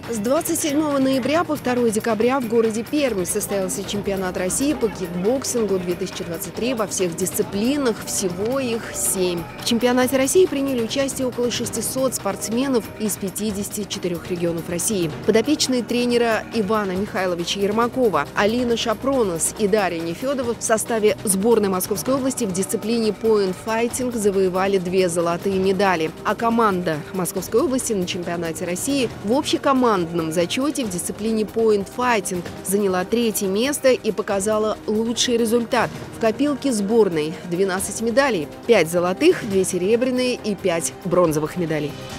С 27 ноября по 2 декабря в городе Пермь состоялся чемпионат России по кикбоксингу 2023 во всех дисциплинах, всего их 7. В чемпионате России приняли участие около 600 спортсменов из 54 регионов России. Подопечные тренера Ивана Михайловича Ермакова, Алина Шапронос и Дарья Нефедова в составе сборной Московской области в дисциплине поинт-файтинг завоевали 2 золотые медали, а команда Московской области на чемпионате России в общекомандном зачете в дисциплине поинт-файтинг заняла 3-е место и показала лучший результат. В копилке сборной 12 медалей, 5 золотых, 2 серебряные и 5 бронзовых медалей.